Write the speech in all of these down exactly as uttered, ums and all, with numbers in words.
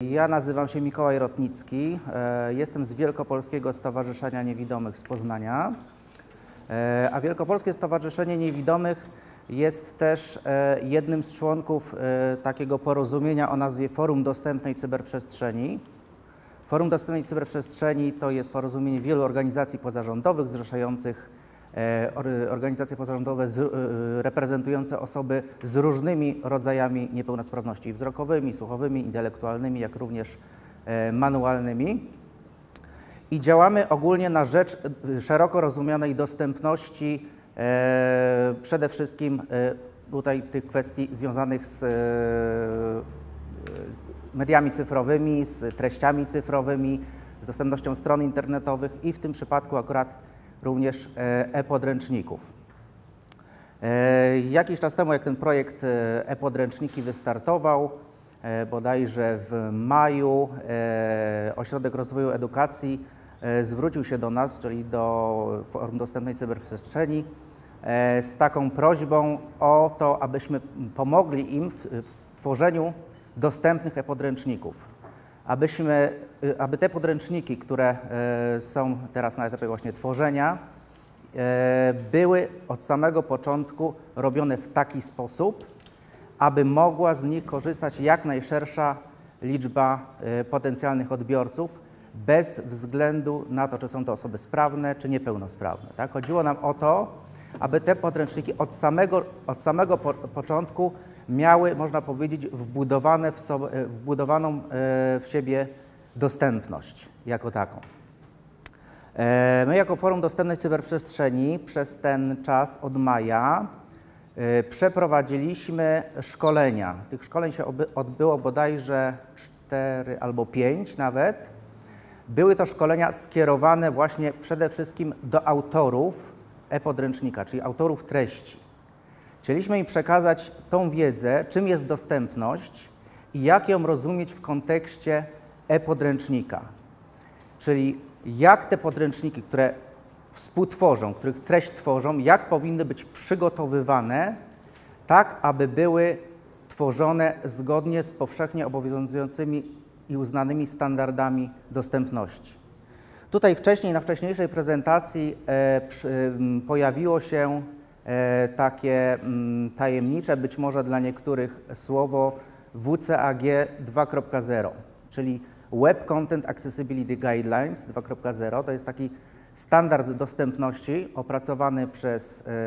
Ja nazywam się Mikołaj Rotnicki, jestem z Wielkopolskiego Stowarzyszenia Niewidomych z Poznania, a Wielkopolskie Stowarzyszenie Niewidomych jest też jednym z członków takiego porozumienia o nazwie Forum Dostępnej Cyberprzestrzeni. Forum Dostępnej Cyberprzestrzeni to jest porozumienie wielu organizacji pozarządowych zrzeszających organizacje pozarządowe z, reprezentujące osoby z różnymi rodzajami niepełnosprawności wzrokowymi, słuchowymi, intelektualnymi, jak również manualnymi. I działamy ogólnie na rzecz szeroko rozumianej dostępności e, przede wszystkim e, tutaj tych kwestii związanych z e, mediami cyfrowymi, z treściami cyfrowymi, z dostępnością stron internetowych i w tym przypadku akurat również e-podręczników. E, jakiś czas temu, jak ten projekt e-podręczniki wystartował, e, bodajże w maju, e, Ośrodek Rozwoju Edukacji e, zwrócił się do nas, czyli do Forum Dostępnej Cyberprzestrzeni, e, z taką prośbą o to, abyśmy pomogli im w tworzeniu dostępnych e-podręczników. Abyśmy, aby te podręczniki, które e, są teraz na etapie właśnie tworzenia, e, były od samego początku robione w taki sposób, aby mogła z nich korzystać jak najszersza liczba e, potencjalnych odbiorców, bez względu na to, czy są to osoby sprawne, czy niepełnosprawne. Tak? Chodziło nam o to, aby te podręczniki od samego, od samego po, początku miały, można powiedzieć, wbudowane w sobie, wbudowaną w siebie dostępność jako taką. My jako Forum Dostępnej Cyberprzestrzeni przez ten czas od maja przeprowadziliśmy szkolenia. Tych szkoleń się odbyło bodajże cztery albo pięć nawet. Były to szkolenia skierowane właśnie przede wszystkim do autorów e-podręcznika, czyli autorów treści. Chcieliśmy im przekazać tą wiedzę, czym jest dostępność i jak ją rozumieć w kontekście e-podręcznika. Czyli jak te podręczniki, które współtworzą, których treść tworzą, jak powinny być przygotowywane, tak aby były tworzone zgodnie z powszechnie obowiązującymi i uznanymi standardami dostępności. Tutaj wcześniej, na wcześniejszej prezentacji e, przy, pojawiło się E, takie m, tajemnicze, być może dla niektórych, słowo W C A G dwa kropka zero, czyli Web Content Accessibility Guidelines dwa kropka zero. To jest taki standard dostępności opracowany przez e,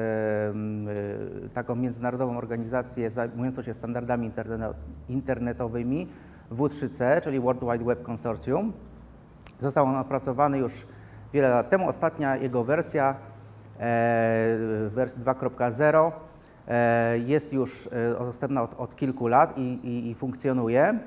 e, taką międzynarodową organizację zajmującą się standardami interne internetowymi W trzy C, czyli World Wide Web Consortium. Został on opracowany już wiele lat temu. Ostatnia jego wersja, wersja dwa kropka zero, jest już dostępna od, od kilku lat i, i, i funkcjonuje.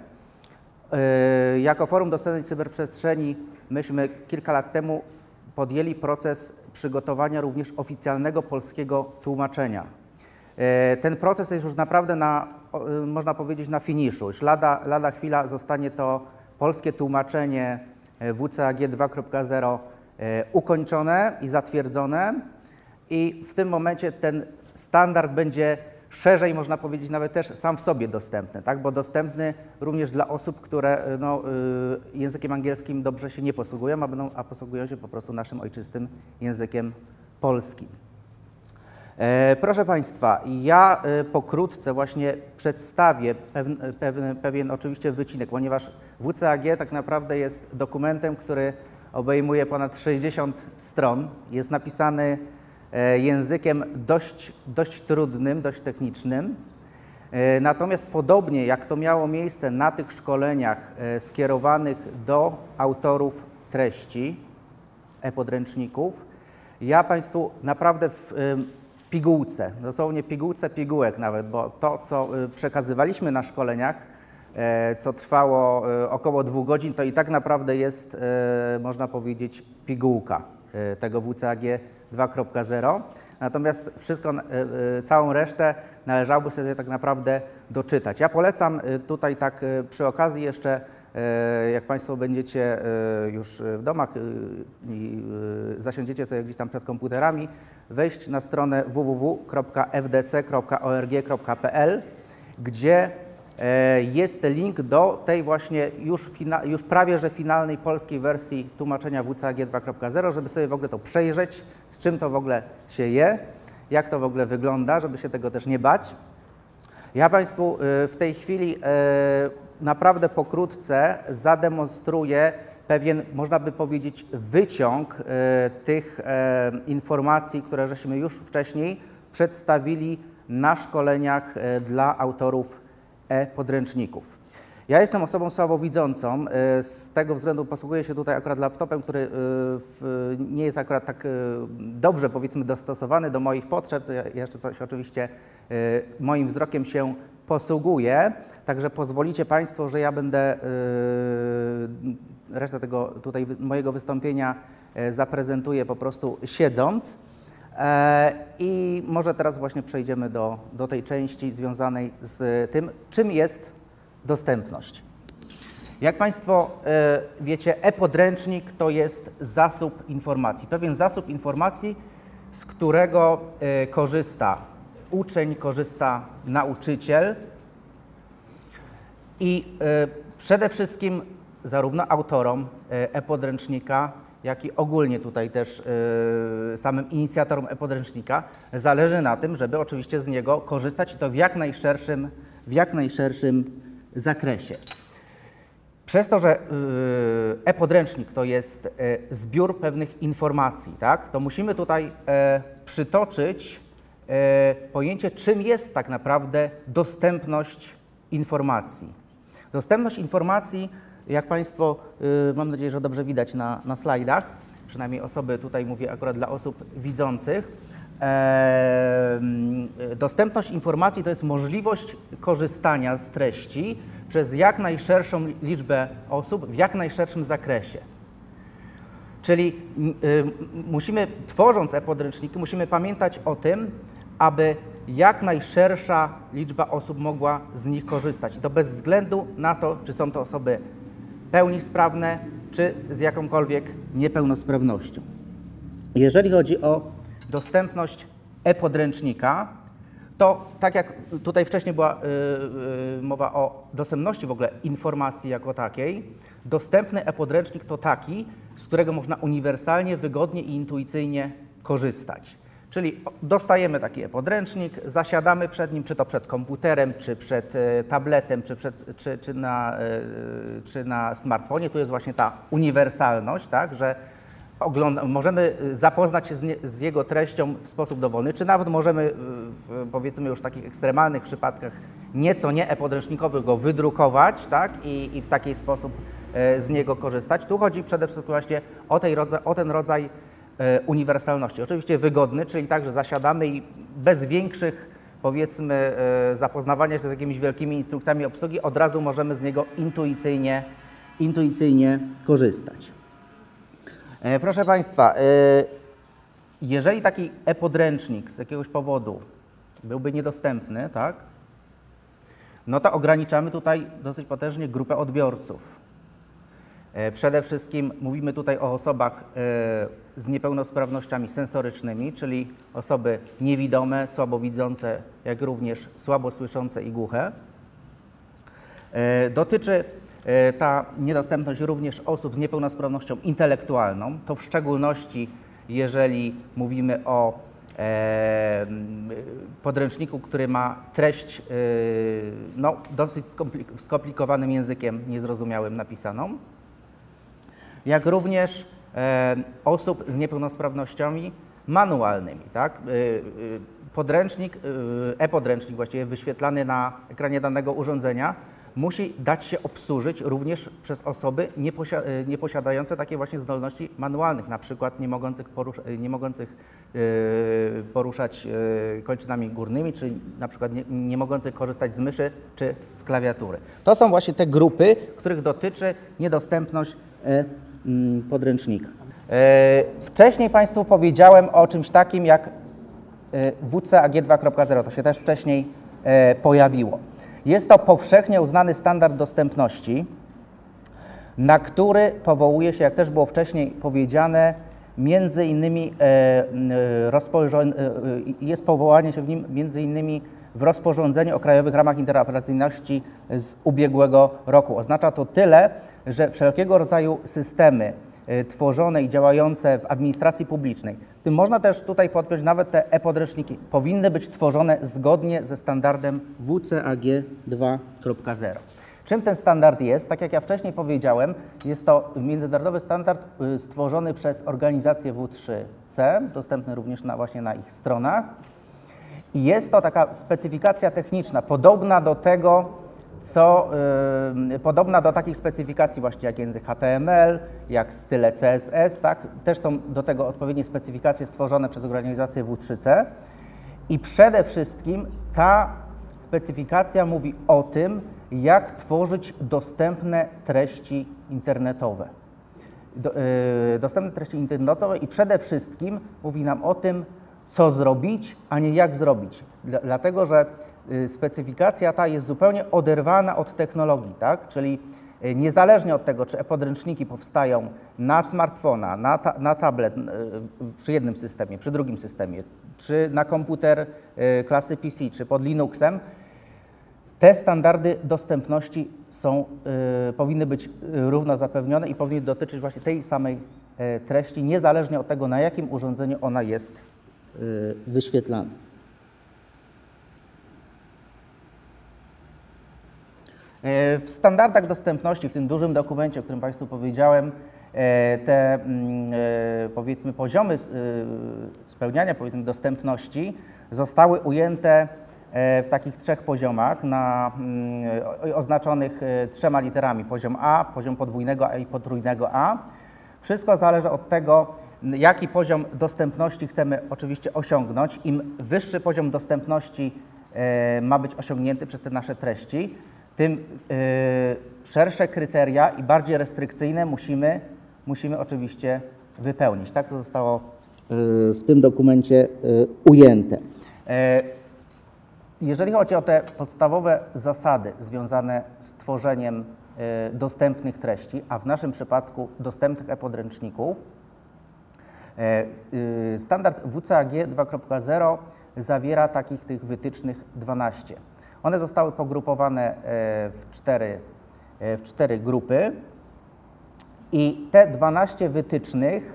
Jako Forum Dostępnej Cyberprzestrzeni myśmy kilka lat temu podjęli proces przygotowania również oficjalnego polskiego tłumaczenia. Ten proces jest już naprawdę na, można powiedzieć, na finiszu. Już lada, lada chwila zostanie to polskie tłumaczenie W C A G dwa kropka zero ukończone i zatwierdzone i w tym momencie ten standard będzie szerzej, można powiedzieć, nawet też sam w sobie dostępny, tak? Bo dostępny również dla osób, które no, y, językiem angielskim dobrze się nie posługują, a, będą, a posługują się po prostu naszym ojczystym językiem polskim. E, proszę Państwa, ja y, pokrótce właśnie przedstawię pewien, pewien, pewien oczywiście wycinek, ponieważ W C A G tak naprawdę jest dokumentem, który obejmuje ponad sześćdziesiąt stron, jest napisany językiem dość, dość trudnym, dość technicznym. Natomiast podobnie jak to miało miejsce na tych szkoleniach skierowanych do autorów treści e-podręczników, ja Państwu naprawdę w pigułce, dosłownie pigułce pigułek nawet, bo to, co przekazywaliśmy na szkoleniach, co trwało około dwóch godzin, to i tak naprawdę jest, można powiedzieć, pigułka tego W C A G dwa kropka zero. Natomiast wszystko, całą resztę należałoby sobie tak naprawdę doczytać. Ja polecam tutaj tak przy okazji jeszcze, jak Państwo będziecie już w domach i zasiądziecie sobie gdzieś tam przed komputerami, wejść na stronę w w w kropka f d c kropka org kropka p l, gdzie jest link do tej właśnie już, fina, już prawie że finalnej polskiej wersji tłumaczenia W C A G dwa kropka zero, żeby sobie w ogóle to przejrzeć, z czym to w ogóle się je, jak to w ogóle wygląda, żeby się tego też nie bać. Ja Państwu w tej chwili naprawdę pokrótce zademonstruję pewien, można by powiedzieć, wyciąg tych informacji, które żeśmy już wcześniej przedstawili na szkoleniach dla autorów e-podręczników. Ja jestem osobą słabowidzącą, z tego względu posługuję się tutaj akurat laptopem, który nie jest akurat tak dobrze, powiedzmy, dostosowany do moich potrzeb. Ja jeszcze coś oczywiście moim wzrokiem się posługuję, także pozwolicie Państwo, że ja będę resztę tego tutaj mojego wystąpienia zaprezentuję po prostu siedząc. I może teraz właśnie przejdziemy do, do tej części związanej z tym, czym jest dostępność. Jak Państwo wiecie, e-podręcznik to jest zasób informacji, pewien zasób informacji, z którego korzysta uczeń, korzysta nauczyciel i przede wszystkim zarówno autorom e-podręcznika, jak i ogólnie tutaj też y, samym inicjatorom e-podręcznika zależy na tym, żeby oczywiście z niego korzystać i to w jak najszerszym, w jak najszerszym zakresie. Przez to, że y, e-podręcznik to jest y, zbiór pewnych informacji, tak, to musimy tutaj y, przytoczyć y, pojęcie, czym jest tak naprawdę dostępność informacji. Dostępność informacji, jak Państwo, y, mam nadzieję, że dobrze widać na, na slajdach, przynajmniej osoby, tutaj mówię akurat dla osób widzących, e, dostępność informacji to jest możliwość korzystania z treści przez jak najszerszą liczbę osób w jak najszerszym zakresie. Czyli y, musimy, tworząc e-podręczniki, musimy pamiętać o tym, aby jak najszersza liczba osób mogła z nich korzystać. I to bez względu na to, czy są to osoby pełni sprawne, czy z jakąkolwiek niepełnosprawnością. Jeżeli chodzi o dostępność e-podręcznika, to tak jak tutaj wcześniej była y, y, mowa o dostępności w ogóle informacji jako takiej, dostępny e-podręcznik to taki, z którego można uniwersalnie, wygodnie i intuicyjnie korzystać. Czyli dostajemy taki e-podręcznik, zasiadamy przed nim, czy to przed komputerem, czy przed e, tabletem, czy, przed, czy, czy, na, e, czy na smartfonie. Tu jest właśnie ta uniwersalność, tak, że ogląda, możemy zapoznać się z, nie, z jego treścią w sposób dowolny, czy nawet możemy w, powiedzmy już w takich ekstremalnych przypadkach nieco nie e-podręcznikowych go wydrukować, tak, i, i w taki sposób e, z niego korzystać. Tu chodzi przede wszystkim właśnie o, tej, o ten rodzaj uniwersalności. Oczywiście wygodny, czyli tak, że zasiadamy i bez większych, powiedzmy, zapoznawania się z jakimiś wielkimi instrukcjami obsługi od razu możemy z niego intuicyjnie, intuicyjnie korzystać. Proszę Państwa, jeżeli taki e-podręcznik z jakiegoś powodu byłby niedostępny, tak, no to ograniczamy tutaj dosyć potężnie grupę odbiorców. Przede wszystkim mówimy tutaj o osobach z niepełnosprawnościami sensorycznymi, czyli osoby niewidome, słabowidzące, jak również słabosłyszące i głuche. Dotyczy ta niedostępność również osób z niepełnosprawnością intelektualną, to w szczególności jeżeli mówimy o podręczniku, który ma treść no, dosyć skomplikowanym językiem niezrozumiałym napisaną, jak również e, osób z niepełnosprawnościami manualnymi. Tak? Podręcznik, e-podręcznik właściwie wyświetlany na ekranie danego urządzenia musi dać się obsłużyć również przez osoby nie, posia nie posiadające takiej właśnie zdolności manualnych, na przykład nie mogących, porusza nie mogących e, poruszać e, kończynami górnymi, czy na przykład nie, nie mogących korzystać z myszy czy z klawiatury. To są właśnie te grupy, których dotyczy niedostępność e podręcznika. Wcześniej Państwu powiedziałem o czymś takim jak W C A G dwa kropka zero, to się też wcześniej pojawiło. Jest to powszechnie uznany standard dostępności, na który powołuje się, jak też było wcześniej powiedziane, między innymi jest powołanie się w nim między innymi w rozporządzeniu o krajowych ramach interoperacyjności z ubiegłego roku. Oznacza to tyle, że wszelkiego rodzaju systemy y, tworzone i działające w administracji publicznej, w tym można też tutaj podpiąć nawet te e-podręczniki, powinny być tworzone zgodnie ze standardem W C A G dwa kropka zero. Czym ten standard jest? Tak jak ja wcześniej powiedziałem, jest to międzynarodowy standard y, stworzony przez organizację W trzy C, dostępny również na, właśnie na ich stronach. I jest to taka specyfikacja techniczna, podobna do tego, co, yy, podobna do takich specyfikacji właśnie jak język H T M L, jak style C S S, tak? Też są do tego odpowiednie specyfikacje stworzone przez organizację W trzy C. I przede wszystkim ta specyfikacja mówi o tym, jak tworzyć dostępne treści internetowe. Do, yy, dostępne treści internetowe i przede wszystkim mówi nam o tym, co zrobić, a nie jak zrobić. Dla, dlatego, że y, specyfikacja ta jest zupełnie oderwana od technologii, tak? Czyli y, niezależnie od tego, czy e-podręczniki powstają na smartfona, na, ta, na tablet y, przy jednym systemie, przy drugim systemie, czy na komputer y, klasy P C, czy pod Linuxem, te standardy dostępności są, y, powinny być równo zapewnione i powinny dotyczyć właśnie tej samej y, treści, niezależnie od tego, na jakim urządzeniu ona jest y, wyświetlana. Y, w standardach dostępności, w tym dużym dokumencie, o którym Państwu powiedziałem, y, te y, powiedzmy poziomy y, spełniania powiedzmy dostępności zostały ujęte w takich trzech poziomach, na, y, oznaczonych y, trzema literami. Poziom A, poziom podwójnego A i potrójnego A. Wszystko zależy od tego, jaki poziom dostępności chcemy oczywiście osiągnąć. Im wyższy poziom dostępności y, ma być osiągnięty przez te nasze treści, tym y, szersze kryteria i bardziej restrykcyjne musimy, musimy oczywiście wypełnić. Tak to zostało y, w tym dokumencie y, ujęte. Y, Jeżeli chodzi o te podstawowe zasady związane z tworzeniem y, dostępnych treści, a w naszym przypadku dostępnych e-podręczników, y, y, standard W C A G dwa kropka zero zawiera takich tych wytycznych dwanaście. One zostały pogrupowane y, w, cztery, y, w cztery grupy i te dwanaście wytycznych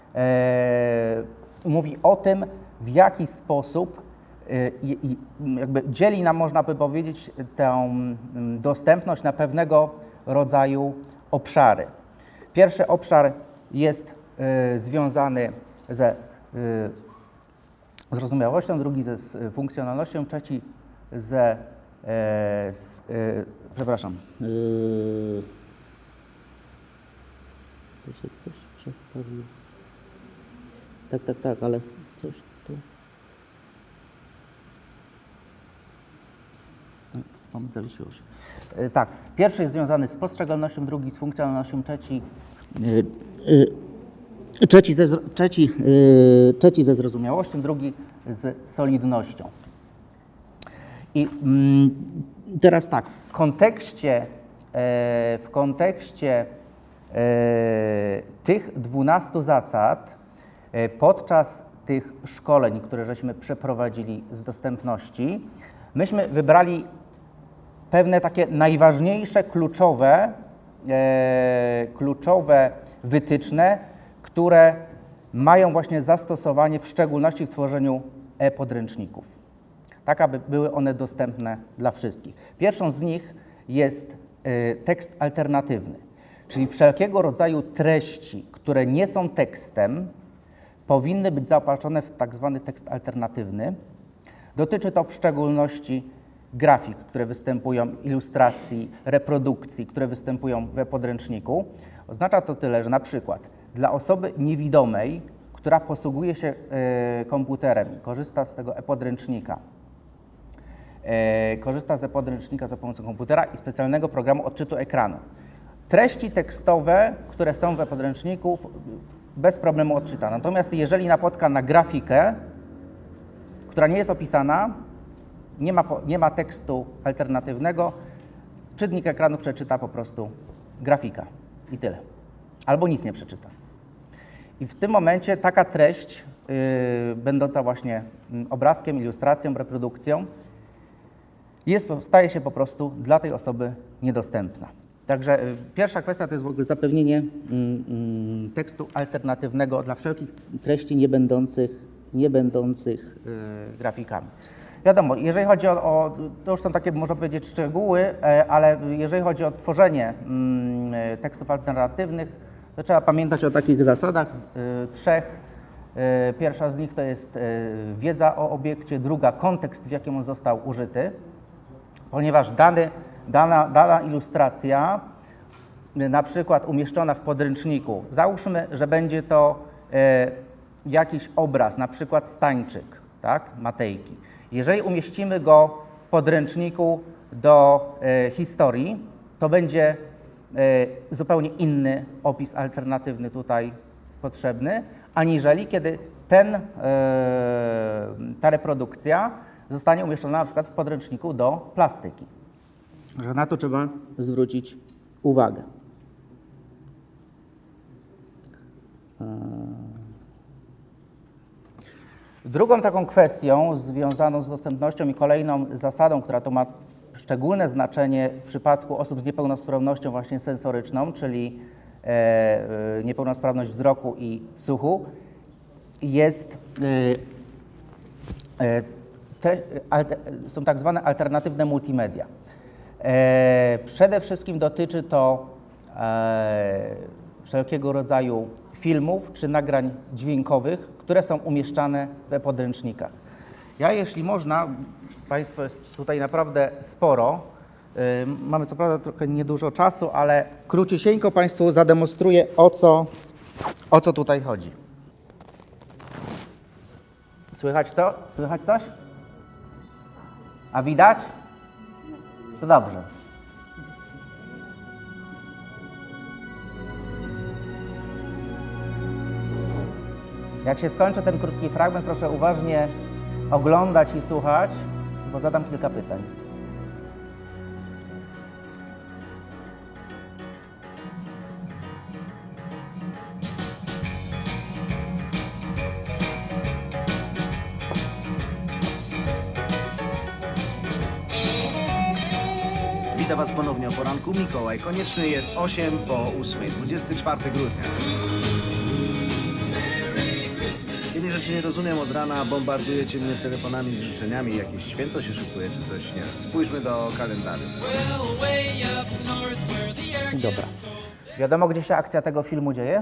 y, mówi o tym, w jaki sposób I, i jakby dzieli nam, można by powiedzieć, tę dostępność na pewnego rodzaju obszary. Pierwszy obszar jest y, związany ze y, zrozumiałością, drugi ze z funkcjonalnością, trzeci ze, y, z, y, przepraszam, y, to się coś przestawiło. Tak, tak, tak, ale coś tu. Mam zawiesiło się. Tak, pierwszy jest związany z postrzegalnością, drugi z funkcjonalnością, trzeci, yy, yy, trzeci, ze, trzeci, yy, trzeci ze zrozumiałością, drugi z solidnością. I yy, teraz tak, w kontekście, yy, w kontekście yy, tych dwunastu zasad yy, podczas tych szkoleń, które żeśmy przeprowadzili z dostępności, myśmy wybrali pewne takie najważniejsze, kluczowe, e, kluczowe wytyczne, które mają właśnie zastosowanie w szczególności w tworzeniu e-podręczników, tak aby były one dostępne dla wszystkich. Pierwszą z nich jest e, tekst alternatywny, czyli wszelkiego rodzaju treści, które nie są tekstem, powinny być zaopatrzone w tak zwany tekst alternatywny. Dotyczy to w szczególności grafik, które występują, ilustracji, reprodukcji, które występują w e-podręczniku. Oznacza to tyle, że na przykład dla osoby niewidomej, która posługuje się y, komputerem, korzysta z tego e-podręcznika, y, korzysta z e-podręcznika za pomocą komputera i specjalnego programu odczytu ekranu. Treści tekstowe, które są w e-podręczniku, bez problemu odczyta. Natomiast jeżeli napotka na grafikę, która nie jest opisana, nie ma, nie ma tekstu alternatywnego, czytnik ekranu przeczyta po prostu grafika i tyle. Albo nic nie przeczyta. I w tym momencie taka treść, yy, będąca właśnie obrazkiem, ilustracją, reprodukcją, jest, staje się po prostu dla tej osoby niedostępna. Także y, pierwsza kwestia to jest w ogóle zapewnienie y, y, tekstu alternatywnego dla wszelkich treści niebędących, niebędących y, grafikami. Wiadomo, jeżeli chodzi o, o, to już są takie, można powiedzieć, szczegóły, e, ale jeżeli chodzi o tworzenie y, tekstów alternatywnych, to trzeba pamiętać o takich zasadach y, trzech. Y, pierwsza z nich to jest y, wiedza o obiekcie, druga kontekst, w jakim on został użyty, ponieważ dany Dana, dana ilustracja, na przykład umieszczona w podręczniku, załóżmy, że będzie to e, jakiś obraz, na przykład stańczyk, tak, Matejki. Jeżeli umieścimy go w podręczniku do e, historii, to będzie e, zupełnie inny opis alternatywny tutaj potrzebny, aniżeli kiedy ten, e, ta reprodukcja zostanie umieszczona na przykład w podręczniku do plastyki. Że na to trzeba zwrócić uwagę. Drugą taką kwestią związaną z dostępnością i kolejną zasadą, która to ma szczególne znaczenie w przypadku osób z niepełnosprawnością właśnie sensoryczną, czyli e, niepełnosprawność wzroku i słuchu, jest, e, tre, alter, są tak zwane alternatywne multimedia. E, przede wszystkim dotyczy to e, wszelkiego rodzaju filmów czy nagrań dźwiękowych, które są umieszczane w podręcznikach. Ja, jeśli można, Państwo jest tutaj naprawdę sporo, e, mamy co prawda trochę niedużo czasu, ale króciusieńko Państwu zademonstruję, o co, o co tutaj chodzi. Słychać to? Słychać coś? A widać? To dobrze. Jak się skończy ten krótki fragment, proszę uważnie oglądać i słuchać, bo zadam kilka pytań. Witam Was ponownie o poranku. Mikołaj Konieczny, jest osiem po ósmej, dwudziestego czwartego grudnia. Jednej rzeczy nie rozumiem, od rana bombardujecie mnie telefonami z życzeniami, jakieś święto się szykuje czy coś, nie wiem. Spójrzmy do kalendarium. Dobra. Wiadomo, gdzie się akcja tego filmu dzieje?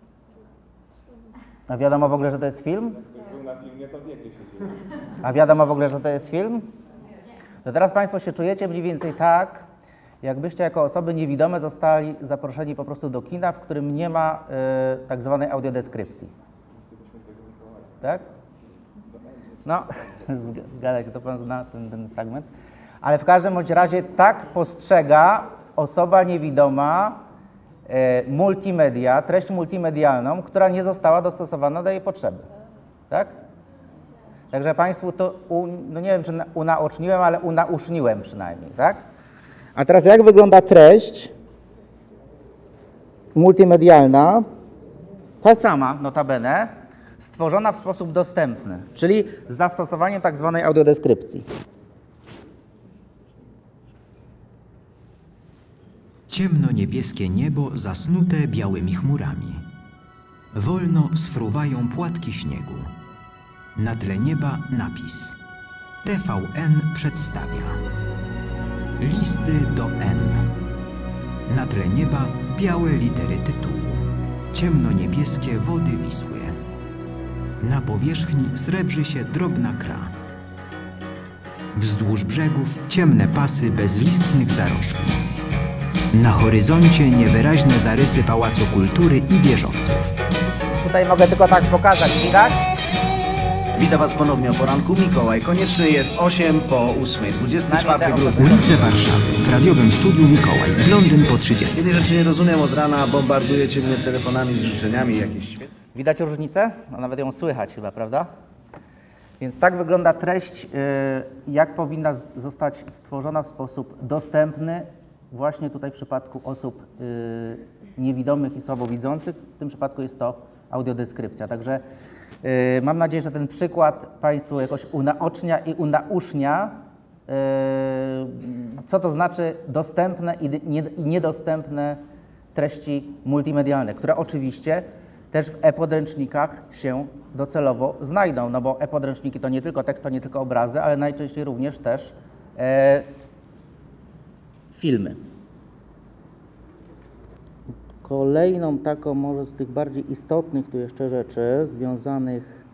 A wiadomo w ogóle, że to jest film? Jak był na filmie, to wie, gdzie się dzieje. A wiadomo w ogóle, że to jest film? To teraz Państwo się czujecie mniej więcej tak, jakbyście jako osoby niewidome zostali zaproszeni po prostu do kina, w którym nie ma y, tak zwanej audiodeskrypcji. Tak? No, zgadza się, to Pan zna ten, ten fragment. Ale w każdym bądź razie tak postrzega osoba niewidoma y, multimedia, treść multimedialną, która nie została dostosowana do jej potrzeby. Tak? Także Państwu to, u, no nie wiem, czy na, unaoczniłem, ale unauszniłem przynajmniej, tak? A teraz jak wygląda treść multimedialna, ta sama, notabene, stworzona w sposób dostępny, czyli z zastosowaniem tak zwanej audiodeskrypcji. Ciemno-niebieskie niebo zasnute białymi chmurami. Wolno sfruwają płatki śniegu. Na tle nieba napis. T V N przedstawia. Listy do N. Na tle nieba białe litery tytułu. Ciemno-niebieskie wody Wisły. Na powierzchni srebrzy się drobna kra. Wzdłuż brzegów ciemne pasy bezlistnych zarośli. Na horyzoncie niewyraźne zarysy Pałacu Kultury i wieżowców. Tutaj mogę tylko tak pokazać, widać? Witam Was ponownie o poranku. Mikołaj Konieczny, jest osiem po ósmej, dwudziestego czwartego grudnia. Ulice Warszawy. W radiowym studiu Mikołaj. Blondyn po trzydziestce. Jednej rzeczy nie rozumiem, od rana bombardujecie mnie telefonami z życzeniami, jakieś święto. Widać różnicę? No, nawet ją słychać chyba, prawda? Więc tak wygląda treść, jak powinna zostać stworzona w sposób dostępny właśnie tutaj w przypadku osób niewidomych i słabowidzących. W tym przypadku jest to audiodeskrypcja. Także mam nadzieję, że ten przykład Państwu jakoś unaocznia i unausznia co to znaczy dostępne i niedostępne treści multimedialne, które oczywiście też w e-podręcznikach się docelowo znajdą, no bo e-podręczniki to nie tylko tekst, to nie tylko obrazy, ale najczęściej również też e, filmy. Kolejną taką może z tych bardziej istotnych tu jeszcze rzeczy związanych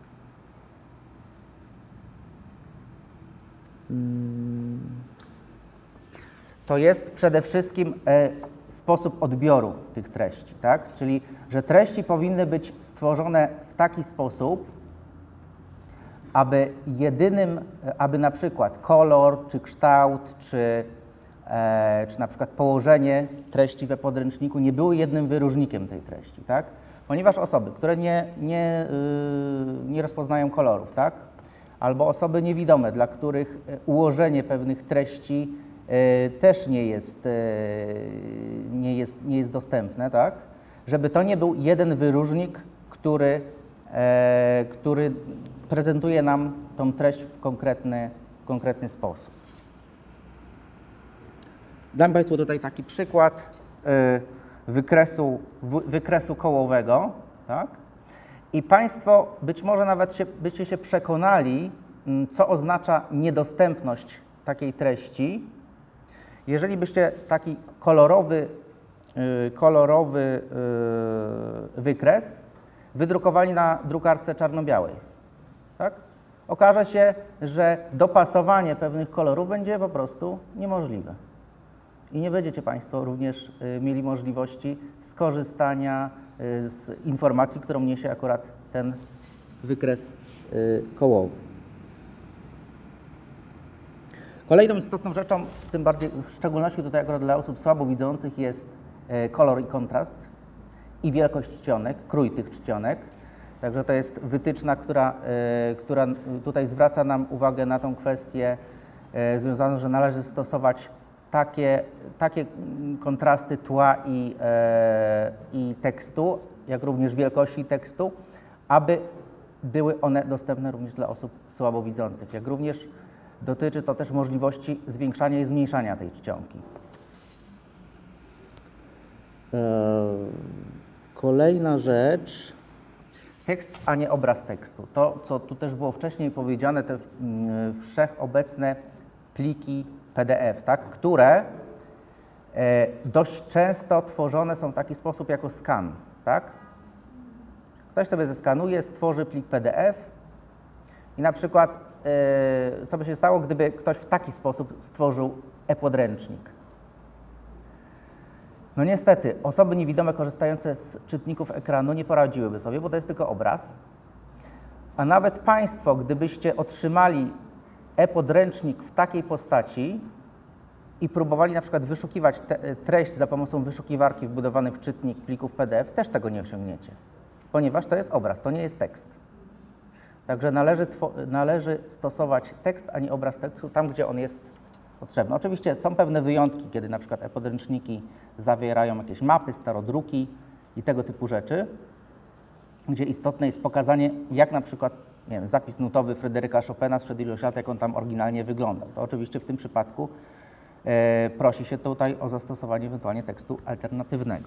hmm, to jest przede wszystkim e, sposób odbioru tych treści, tak? Czyli, że treści powinny być stworzone w taki sposób, aby jedynym, aby na przykład kolor, czy kształt, czy, e, czy na przykład położenie treści we podręczniku nie były jednym wyróżnikiem tej treści, tak? Ponieważ osoby, które nie, nie, yy, nie rozpoznają kolorów, tak? Albo osoby niewidome, dla których ułożenie pewnych treści yy, też nie jest, yy, nie, jest, nie jest dostępne, tak? Żeby to nie był jeden wyróżnik, który, yy, który prezentuje nam tą treść w konkretny, w konkretny sposób. Dam Państwu tutaj taki przykład yy, wykresu, w, wykresu kołowego, tak? I Państwo być może nawet się, byście się przekonali, yy, co oznacza niedostępność takiej treści, jeżeli byście taki kolorowy, yy, kolorowy yy, wykres wydrukowali na drukarce czarno-białej. Tak? Okaże się, że dopasowanie pewnych kolorów będzie po prostu niemożliwe. I nie będziecie Państwo również y, mieli możliwości skorzystania y, z informacji, którą niesie akurat ten wykres y, kołowy. Kolejną istotną rzeczą, tym bardziej w szczególności tutaj akurat dla osób słabowidzących, jest y, kolor i kontrast i wielkość czcionek, krój tych czcionek. Także to jest wytyczna, która, y, która tutaj zwraca nam uwagę na tą kwestię y, związaną, że należy stosować takie, takie kontrasty tła i, y, i tekstu, jak również wielkości tekstu, aby były one dostępne również dla osób słabowidzących. Jak również dotyczy to też możliwości zwiększania i zmniejszania tej czcionki. Eee, kolejna rzecz. Tekst, a nie obraz tekstu. To, co tu też było wcześniej powiedziane, te wszechobecne pliki P D F, tak, które e, dość często tworzone są w taki sposób jako skan. Tak? Ktoś sobie zeskanuje, stworzy plik P D F i na przykład, e, co by się stało, gdyby ktoś w taki sposób stworzył e-podręcznik. No niestety, osoby niewidome korzystające z czytników ekranu nie poradziłyby sobie, bo to jest tylko obraz. A nawet Państwo, gdybyście otrzymali e-podręcznik w takiej postaci i próbowali na przykład wyszukiwać te, treść za pomocą wyszukiwarki wbudowanej w czytnik plików P D F, też tego nie osiągniecie, ponieważ to jest obraz, to nie jest tekst. Także należy, należy stosować tekst, a nie obraz tekstu tam, gdzie on jest potrzebne. Oczywiście są pewne wyjątki, kiedy na przykład e-podręczniki zawierają jakieś mapy, starodruki i tego typu rzeczy, gdzie istotne jest pokazanie, jak na przykład, nie wiem, zapis nutowy Fryderyka Chopina sprzed iluś lat, jak on tam oryginalnie wyglądał. To oczywiście w tym przypadku e, prosi się tutaj o zastosowanie ewentualnie tekstu alternatywnego.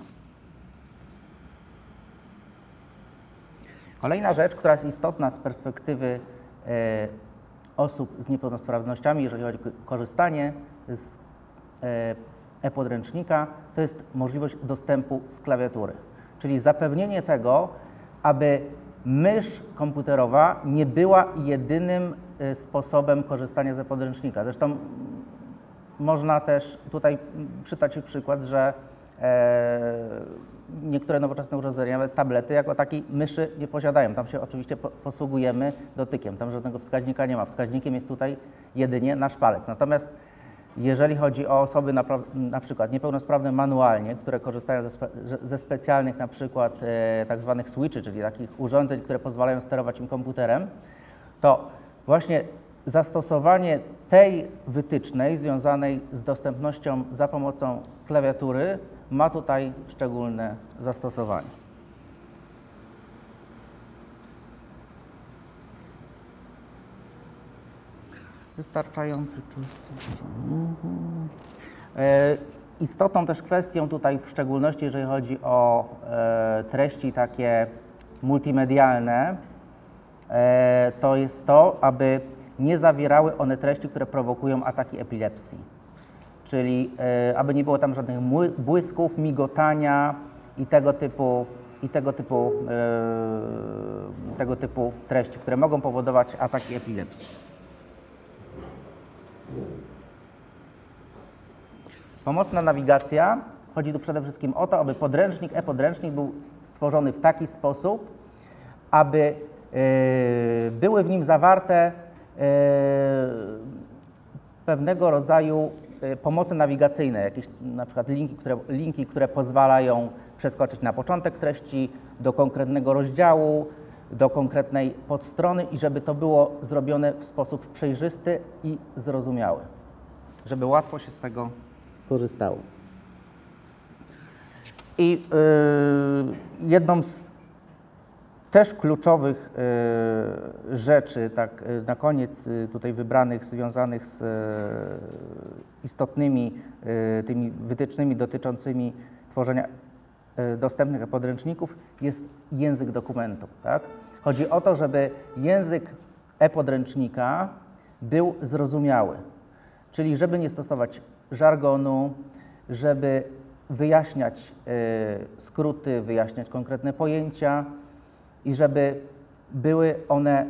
Kolejna rzecz, która jest istotna z perspektywy e, osób z niepełnosprawnościami, jeżeli chodzi o korzystanie z e-podręcznika, to jest możliwość dostępu z klawiatury. Czyli zapewnienie tego, aby mysz komputerowa nie była jedynym sposobem korzystania z e-podręcznika. Zresztą można też tutaj przytoczyć przykład, że e, niektóre nowoczesne urządzenia, nawet tablety, jako takiej myszy nie posiadają. Tam się oczywiście posługujemy dotykiem, tam żadnego wskaźnika nie ma. Wskaźnikiem jest tutaj jedynie nasz palec. Natomiast jeżeli chodzi o osoby na, na przykład niepełnosprawne manualnie, które korzystają ze, spe, ze specjalnych na przykład e, tak zwanych switchy, czyli takich urządzeń, które pozwalają sterować im komputerem, to właśnie zastosowanie tej wytycznej związanej z dostępnością za pomocą klawiatury ma tutaj szczególne zastosowanie. wystarczający czysty. Mhm. E, istotną też kwestią tutaj, w szczególności jeżeli chodzi o e, treści takie multimedialne, e, to jest to, aby nie zawierały one treści, które prowokują ataki epilepsji. Czyli e, aby nie było tam żadnych błysków, migotania i tego typu, i tego typu, e, tego typu treści, które mogą powodować ataki epilepsji. Pomocna nawigacja. Chodzi tu przede wszystkim o to, aby podręcznik, e-podręcznik był stworzony w taki sposób, aby e, były w nim zawarte e, pewnego rodzaju e, pomocy nawigacyjne, jakieś na przykład linki które, linki, które pozwalają przeskoczyć na początek treści, do konkretnego rozdziału, do konkretnej podstrony i żeby to było zrobione w sposób przejrzysty i zrozumiały, żeby łatwo się z tego korzystało. I yy, jedną z też kluczowych yy, rzeczy, tak yy, na koniec yy, tutaj wybranych, związanych z yy, istotnymi yy, tymi wytycznymi dotyczącymi tworzenia yy, dostępnych podręczników, jest język dokumentu. Tak? Chodzi o to, żeby język e-podręcznika był zrozumiały, czyli żeby nie stosować żargonu, żeby wyjaśniać y, skróty, wyjaśniać konkretne pojęcia i żeby były one y,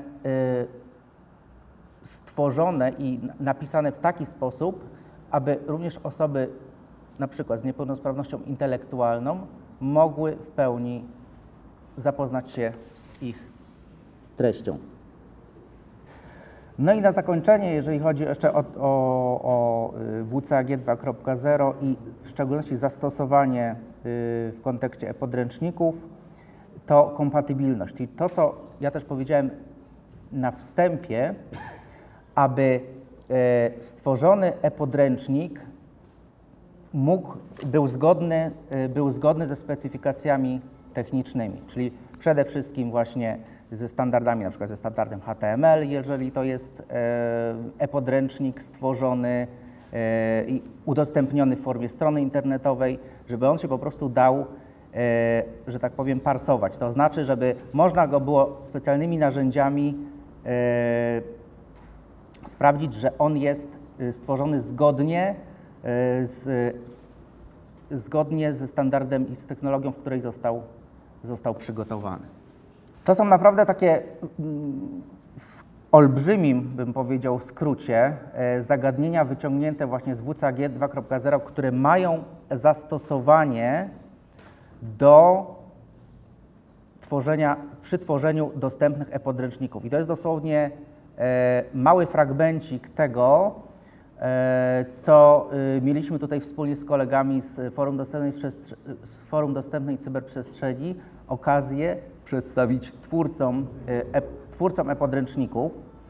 stworzone i napisane w taki sposób, aby również osoby na przykład z niepełnosprawnością intelektualną mogły w pełni zapoznać się z ich treścią. No i na zakończenie, jeżeli chodzi jeszcze o, o, o W C A G dwa kropka zero i w szczególności zastosowanie w kontekście e-podręczników, to kompatybilność. Czyli to, co ja też powiedziałem na wstępie, aby stworzony e-podręcznik mógł, był zgodny, był zgodny ze specyfikacjami technicznymi, czyli przede wszystkim właśnie ze standardami, na przykład ze standardem H T M L, jeżeli to jest e-podręcznik stworzony i udostępniony w formie strony internetowej, żeby on się po prostu dał, że tak powiem, parsować. To znaczy, żeby można go było specjalnymi narzędziami sprawdzić, że on jest stworzony zgodnie z, zgodnie ze standardem i z technologią, w której został, został przygotowany. To są naprawdę takie w olbrzymim, bym powiedział, skrócie zagadnienia wyciągnięte właśnie z W C A G dwa kropka zero, które mają zastosowanie do tworzenia, przy tworzeniu dostępnych e-podręczników. I to jest dosłownie mały fragmencik tego, co mieliśmy tutaj wspólnie z kolegami z Forum Dostępnej, z Forum Dostępnej Cyberprzestrzeni okazję przedstawić twórcom, e, twórcom e-podręczników.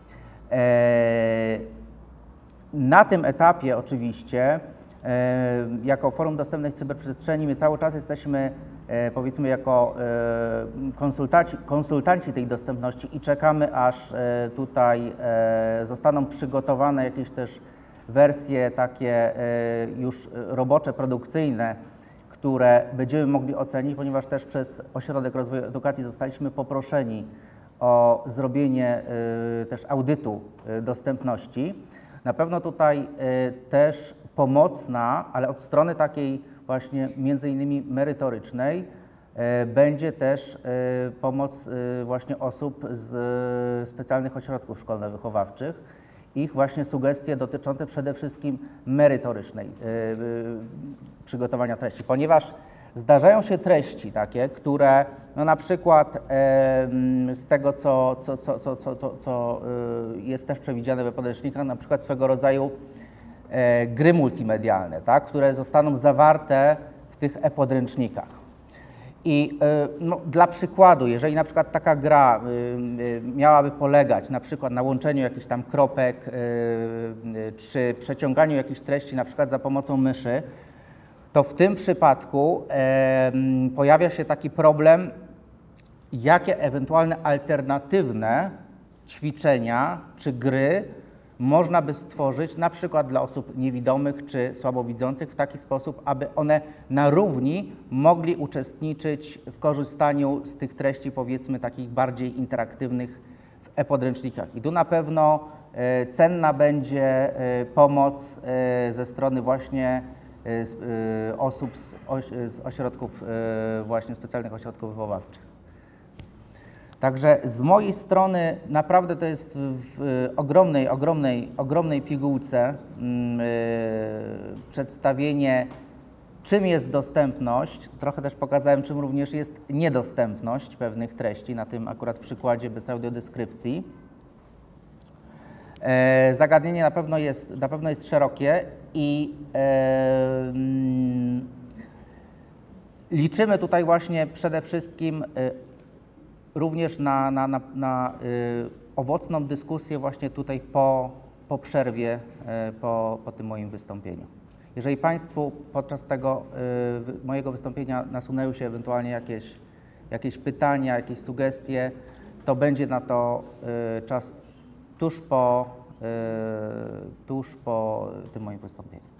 E, na tym etapie oczywiście, e, jako Forum Dostępnej Cyberprzestrzeni, my cały czas jesteśmy, e, powiedzmy, jako e, konsultanci, konsultanci tej dostępności i czekamy, aż e, tutaj e, zostaną przygotowane jakieś też wersje takie e, już robocze, produkcyjne, które będziemy mogli ocenić, ponieważ też przez Ośrodek Rozwoju Edukacji zostaliśmy poproszeni o zrobienie y, też audytu y, dostępności. Na pewno tutaj y, też pomocna, ale od strony takiej właśnie między innymi merytorycznej, y, będzie też y, pomoc y, właśnie osób z y, specjalnych ośrodków szkolno-wychowawczych, ich właśnie sugestie dotyczące przede wszystkim merytorycznej y, y, przygotowania treści, ponieważ zdarzają się treści takie, które no na przykład y, z tego, co, co, co, co, co, co, co y, jest też przewidziane w podręcznikach, na przykład swego rodzaju y, gry multimedialne, tak, które zostaną zawarte w tych e-podręcznikach. I y, no, dla przykładu, jeżeli na przykład taka gra y, y, miałaby polegać na przykład na łączeniu jakichś tam kropek y, y, czy przeciąganiu jakichś treści na przykład za pomocą myszy, to w tym przypadku y, pojawia się taki problem, jakie ewentualne alternatywne ćwiczenia czy gry można by stworzyć na przykład dla osób niewidomych czy słabowidzących w taki sposób, aby one na równi mogli uczestniczyć w korzystaniu z tych treści, powiedzmy, takich bardziej interaktywnych w e-podręcznikach. I tu na pewno e, cenna będzie e, pomoc e, ze strony właśnie e, z, e, osób z, oś, z ośrodków, e, właśnie specjalnych ośrodków wychowawczych. Także z mojej strony naprawdę to jest w ogromnej, ogromnej, ogromnej pigułce yy, przedstawienie, czym jest dostępność. Trochę też pokazałem, czym również jest niedostępność pewnych treści, na tym akurat przykładzie bez audiodeskrypcji. Yy, zagadnienie na pewno jest, na pewno jest szerokie i yy, liczymy tutaj właśnie przede wszystkim yy, również na, na, na, na y, owocną dyskusję właśnie tutaj po, po przerwie, y, po, po tym moim wystąpieniu. Jeżeli Państwu podczas tego y, mojego wystąpienia nasunęły się ewentualnie jakieś, jakieś pytania, jakieś sugestie, to będzie na to y, czas tuż po, y, tuż po tym moim wystąpieniu.